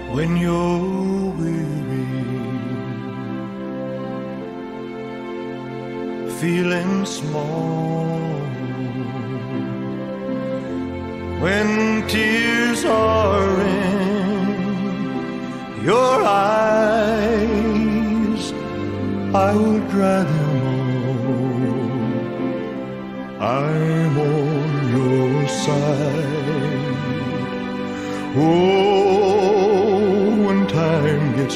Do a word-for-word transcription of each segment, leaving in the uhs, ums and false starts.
when you're weary, feeling small, when tears are in your eyes, I will dry them all. I'm on your side. Oh, when time gets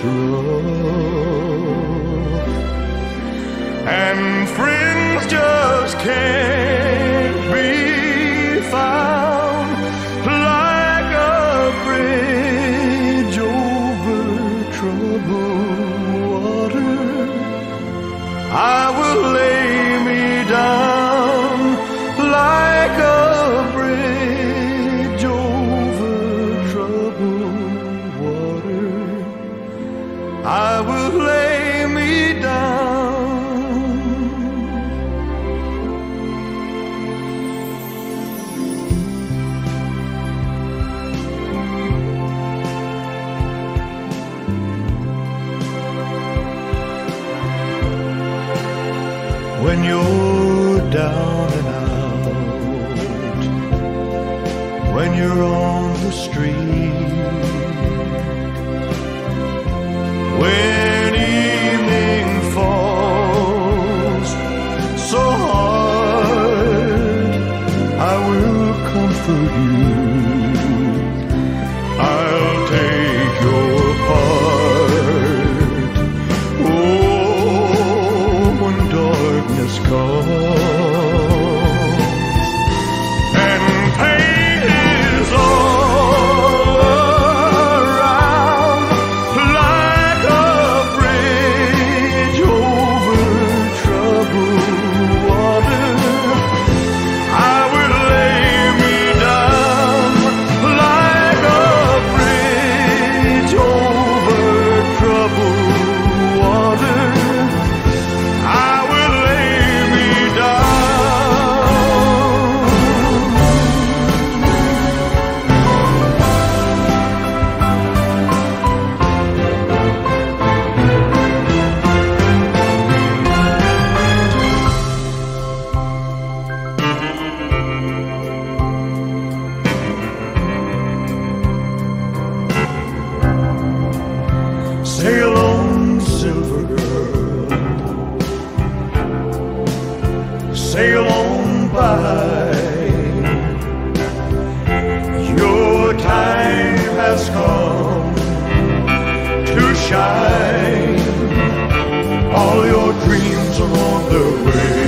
rough and friends just can't be found, like a bridge over troubled water, I will lay me down like a bridge over troubled water. I will lay me down. When you're down and out, when you're on the street, when evening falls so hard, I will comfort you. I'll take your part. Oh, when darkness comes and pain is all around, like a bridge over troubled water, I will lay me down like a bridge over troubled water. I will lay me sail on, silver girl, sail on by. Your time has come to shine. All your dreams are on their way.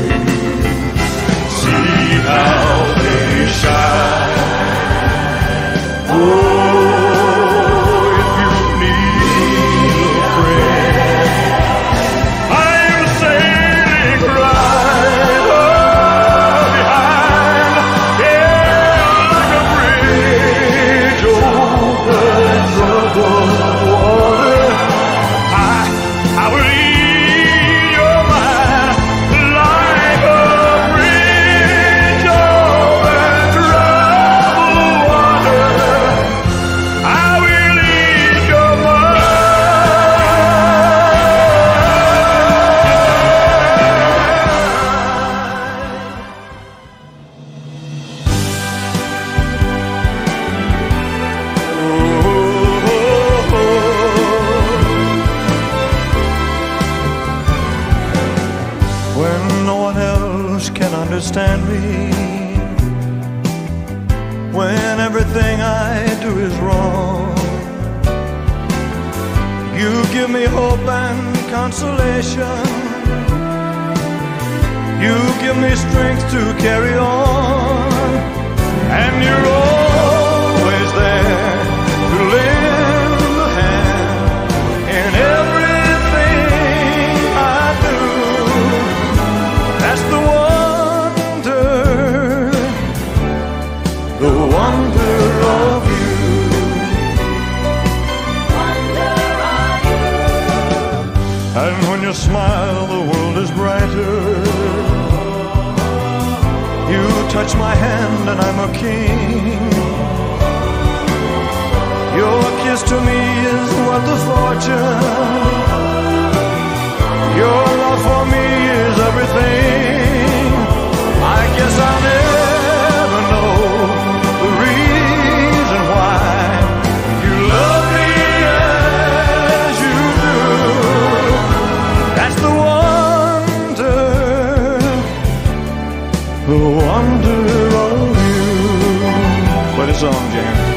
See how they shine. Oh, when no one else can understand me, when everything I do is wrong, you give me hope and consolation. You give me strength to carry on, and you're always there to lend a hand in everything I do. That's the wonder, the wonder of you. Wonder of you. And when you smile, the world is brighter. You touch my hand and I'm a king. Your kiss happiness to me is worth a fortune. Your love for me is everything. I guess I'll never know the reason why you love me as you do. That's the wonder, the wonder of you. Play the song, James.